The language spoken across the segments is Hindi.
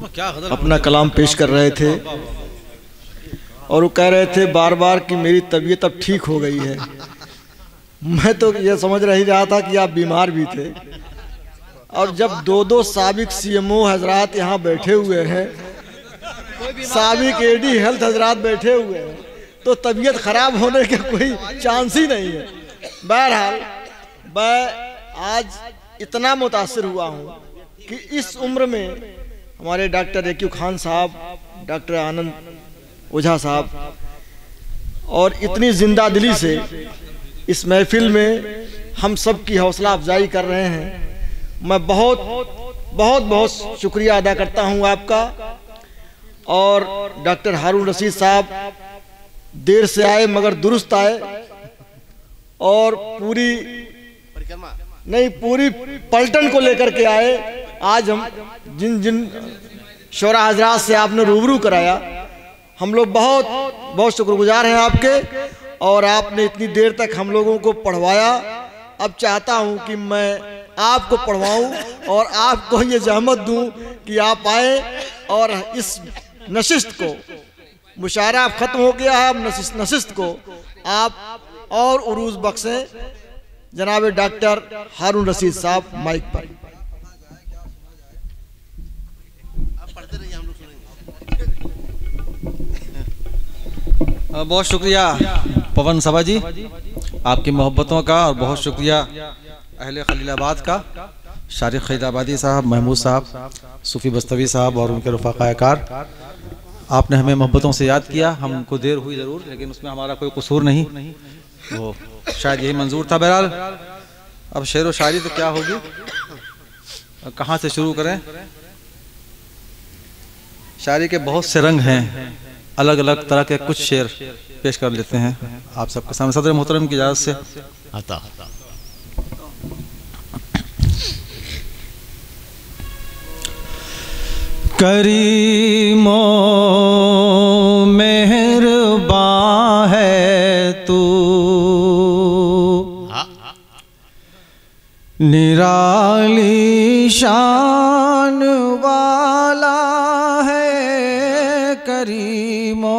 अपना कलाम पेश कर रहे थे और वो कह रहे थे बार बार कि मेरी तबीयत अब ठीक हो गई है। मैं तो ये समझ रहा था कि आप बीमार भी थे। और जब दो साबिक CMO हजरात यहाँ बैठे हुए हैं, साबिक AD हेल्थ हजरात बैठे हुए हैं, तो तबीयत खराब होने का कोई चांस ही नहीं है। बहरहाल मैं आज इतना मुतासिर हुआ हूँ कि इस उम्र में हमारे डॉक्टर AQ खान साहब, डॉक्टर आनंद ओझा साहब और इतनी जिंदा दिली से इस महफिल में हम सब की हौसला अफजाई कर रहे हैं। मैं बहुत बहुत बहुत शुक्रिया अदा करता हूं आपका। और डॉक्टर हारून रशीद साहब देर से आए मगर दुरुस्त आए और पूरी पलटन को लेकर के आए। आज हम जिन शोरा हजरात से आपने रूबरू कराया, हम लोग बहुत बहुत शुक्रगुजार हैं आपके। और आपने इतनी देर तक हम लोगों को पढ़वाया। अब चाहता हूं कि मैं आपको पढ़वाऊं और आपको ये जहमत दूं कि आप आए और इस नशिस्त को, मुशायरा खत्म हो गया है, अब नशिस्त को आप और उरूज बख्शें। जनाब डॉक्टर हारून रशीद साहब माइक पर। बहुत शुक्रिया पवन सभा जी, आपकी मोहब्बतों का। और बहुत शुक्रिया अहले खलीलाबाद का, शारिक खलीलाबादी साहब, महमूद साहब, सूफी बस्तवी साहब और उनके रफ़ाक़ाकार। आपने हमें मोहब्बतों से याद किया। हमको देर हुई ज़रूर, लेकिन उसमें हमारा कोई कसूर नहीं, वो शायद यही मंजूर था। बहरहाल अब शेर व शायरी तो क्या होगी, कहाँ से शुरू करें। शायरी के बहुत से रंग हैं, अलग अलग तरह के कुछ शेर पेश कर लेते हैं आप सबके सामने सदर मोहतरम की इजाज़त से। आता करीमो मेहरबान है तू, निराली शान वाला है। करीमो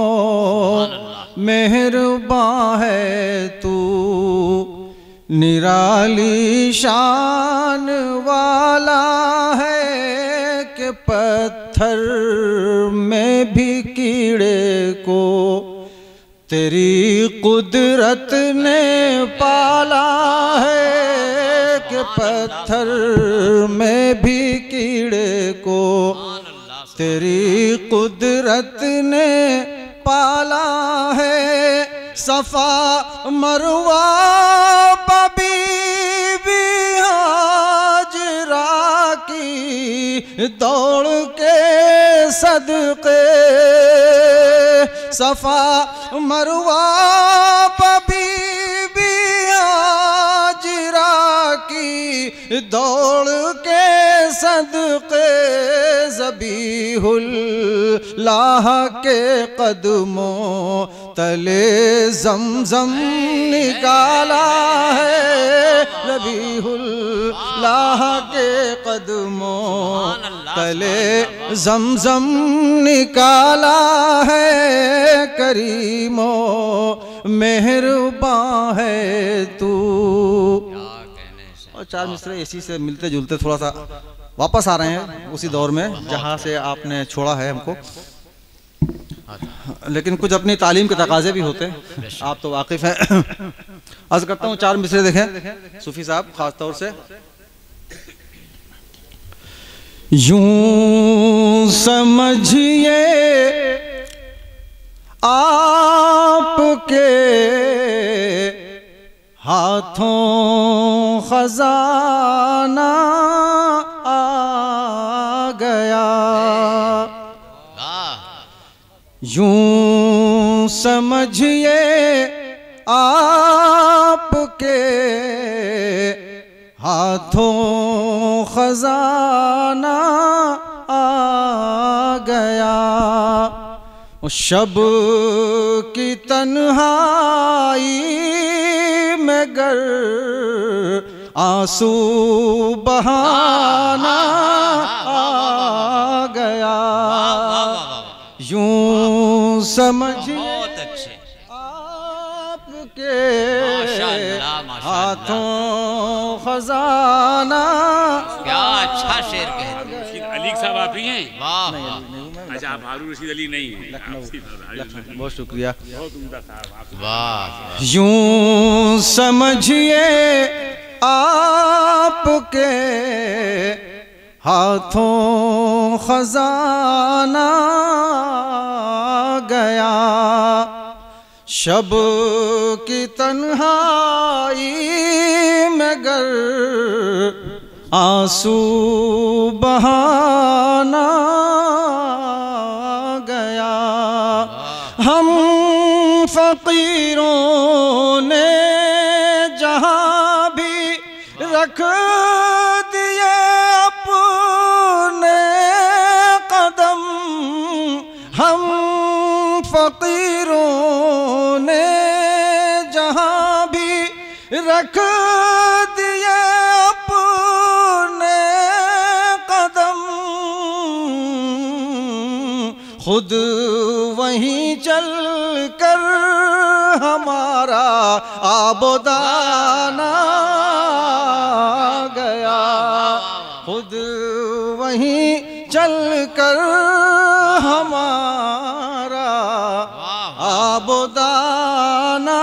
मेहरबान है तू, निराली शान वाला है। कि पत्थर में भी कीड़े को तेरी कुदरत ने पाला है। कि पत्थर में भी कीड़े को तेरी कुदरत ने पाला है। सफा मरवा बीबी हाजरा की दौड़ के सदके, सफा मरवा बीबी हाजरा की दौड़ के सदके, ज़बीहुल्लाह के कदमों तले ज़मज़म निकाला है। ज़बीहुल्लाह के कदमों तले ज़मज़म निकाला है। करीमो मेहरबान है तू। और चार मिसरे इसी से मिलते जुलते थोड़ा सा वापस आ रहे हैं उसी दौर में जहाँ से आपने छोड़ा है हमको, लेकिन कुछ अपनी तालीम के तकाजे भी होते हैं, आप तो वाकिफ़ हैं। अर्ज़ करता हूँ चार मिसरे देखें सूफी साहब खास तौर से। यूं समझिए आपके हाथों खजाना आ गया। यूं समझिए आपके हाथों खजाना आ गया। शब की तन्हाई में गर आंसू बहाना आ गया। समझिए बहुत अच्छे, आपके माशाअल्लाह, माशाअल्लाह। हाथों खजाना। क्या अच्छा शेर कह रहे हैं। अली साहब आप ही हैं? वाह वाह, अच्छा, आप हारून रशीद अली नहीं हैं? बहुत शुक्रिया। बहुत उम्दा साहब आप। वाह। यूं समझिए आपके हाथों खजाना गया, शब की तन्हाई में गर आंसू बहाना गया। हम फकीरों ने जहाँ भी रख दिए अपने कदम, हम फकीरों ने जहाँ भी रख दिए अपने कदम, खुद वहीं चल कर हमारा आबोदाना गया, खुद वहीं चल कर हमारा आबोदाना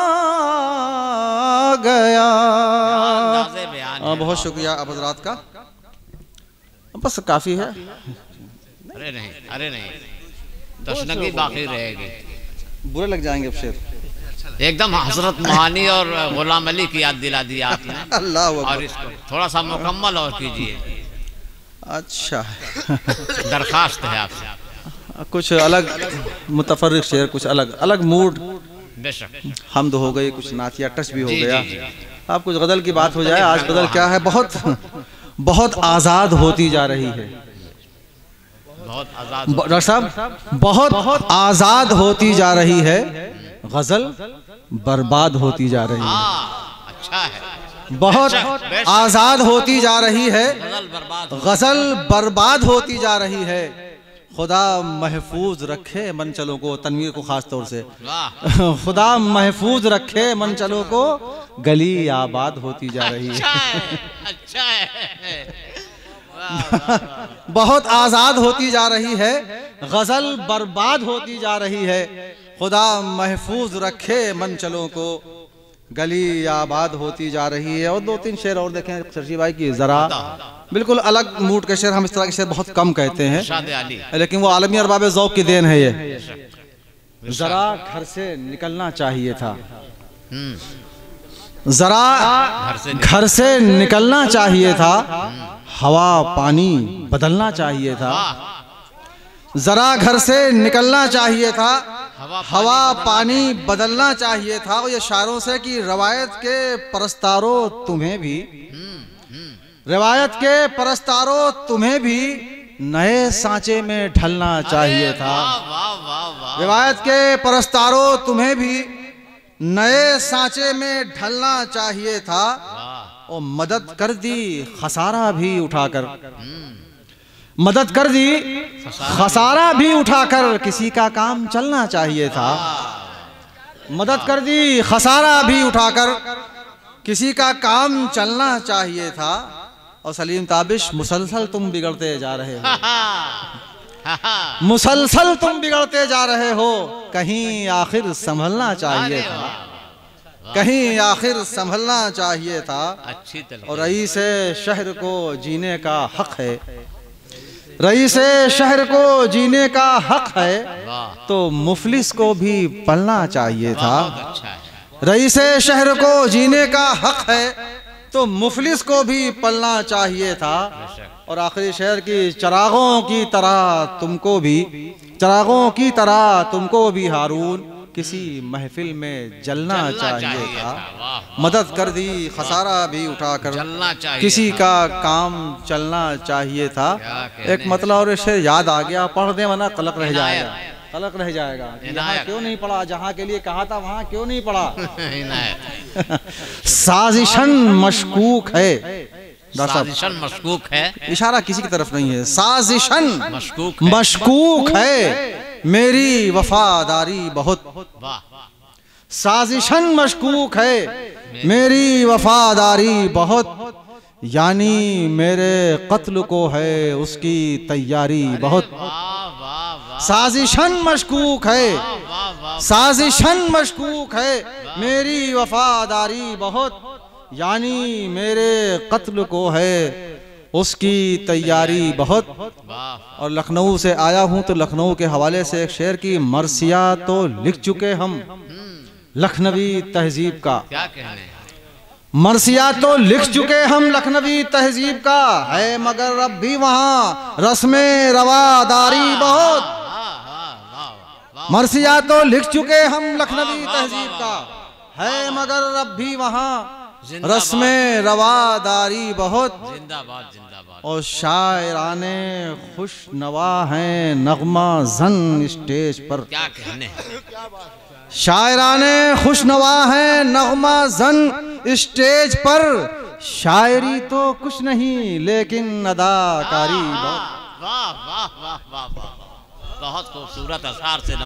गया। अंदाज़े बयान है। बहुत शुक्रिया आप हजरात का, बस काफ़ी है। अरे नहीं, अरे नहीं, तशनगी बाकी रहेगी। बुरे लग जाएंगे अब शेर। एकदम हजरत मानी और गुलाम अली की याद दिला दी आपने। अल्लाह और इसको थोड़ा सा मुकम्मल और कीजिए। अच्छा दरखास्त है आपसे। कुछ अलग मुतफर्रिक शेर, कुछ अलग अलग मूड। बेशक। हमद हो गई, कुछ नातिया टच भी हो जी, गया। जी, जी। अब कुछ गज़ल की बात हो जाए। आज गज़ल क्या है, बहुत बहुत आज़ाद होती जा रही है। बहुत आजाद। डॉक्टर साहब, बहुत आज़ाद होती जा रही है, गज़ल बर्बाद होती जा रही है। अच्छा है। बहुत बेशक। आज़ाद होती जा रही है, गजल बर्बाद हो। गज़ल बर्बाद होती जा रही है। खुदा महफूज रखे मनचलों को, तनवीर को खास तौर से वाह। खुदा महफूज रखे मनचलों को, गली आबाद होती जा रही अच्छा है। है, अच्छा है। वाह, वाह, वाह। बहुत आज़ाद होती जा रही है, गज़ल बर्बाद होती जा रही है। खुदा महफूज रखे मनचलों को, गली आबाद होती जा रही है। और दो तीन शेर और देखें शर्जी भाई की, ज़रा बिल्कुल अलग मूड के शेर। हम इस तरह के शेर बहुत कम कहते हैं, इरशाद अली। लेकिन वो आलमी अरबाब ज़ौक़ की देन है ये। ज़रा घर से निकलना चाहिए था, ज़रा घर से निकलना चाहिए था, हवा पानी बदलना चाहिए था। ज़रा घर से निकलना चाहिए था, हवा पानी बदलना चाहिए था। ये शायरों से कि रवायत के परस्तारों तुम्हें भी, रवायत के परस्तारों तुम्हें भी नए सांचे में ढलना चाहिए था। रवायत के परस्तारों तुम्हें भी नए सांचे में ढलना चाहिए था। और मदद कर दी खसारा भी उठाकर, मदद कर दी खसारा भी उठाकर, किसी का काम चलना चाहिए था। मदद कर दी खसारा भी उठाकर, किसी का काम चलना चाहिए था। और सलीम ताबिश, मुसलसल तुम बिगड़ते जा रहे हो, मुसलसल तुम बिगड़ते जा रहे हो, कहीं आखिर संभलना चाहिए था, कहीं आखिर संभलना चाहिए था। अच्छी तरह। और रईस शहर को जीने का हक है, रईस शहर को जीने का हक है, तो मुफलिस को भी पलना चाहिए था। अच्छा है। रईस शहर को जीने का हक है, तो मुफलिस को भी पलना चाहिए था। और आखिरी शेर की, चरागों की तरह तुमको भी, चरागों की तरह तुमको भी हारून किसी महफिल में जलना चाहिए था। मदद कर दी खसारा भी उठाकर, चलना चाहिए, किसी का काम चलना चाहिए था। एक मतलब और शेर याद आ गया, पढ़ दे वरना कलक रह जाएगा, कलक रह जाएगा। यहाँ क्यों नहीं पढ़ा, जहाँ के लिए कहा था वहाँ क्यों नहीं पढ़ा। साजिशन मशकूक है, साजिशन मशकूक है, इशारा किसी की तरफ नहीं है। साजिशन मशकूक मशकूक है, मेरी वफादारी बहुत, वाह साजिशन मशकूक है मेरी वफादारी बहुत, यानी मेरे कत्ल को है उसकी तैयारी बहुत। वाह वाह वाह साजिशन मशकूक है, वाह वाह साजिशन मशकूक है मेरी वफादारी बहुत, यानी मेरे कत्ल को है उसकी तैयारी बहुत। वाह और लखनऊ से आया हूँ तो लखनऊ के हवाले से एक शेर की मरसिया तो लिख चुके हम लखनवी तहजीब का, क्या कहने, मरसिया तो लिख चुके हम लखनवी तहजीब का, है मगर अब भी वहाँ रस्में रवादारी बहुत। मरसिया तो लिख चुके हम लखनवी तहजीब का, है मगर अब भी वहाँ रस्में रवादारी बहुत। जिंदाबाद जिंदाबाद। और शायराने खुश नवा हैं नगमा जन स्टेज पर, क्या कहने, शायराने खुश नवा हैं नगमा जन स्टेज पर, शायरी तो कुछ नहीं लेकिन अदाकारी बहुत। वाह वाह वाह वाह वाह, बहुत खूबसूरत अशार से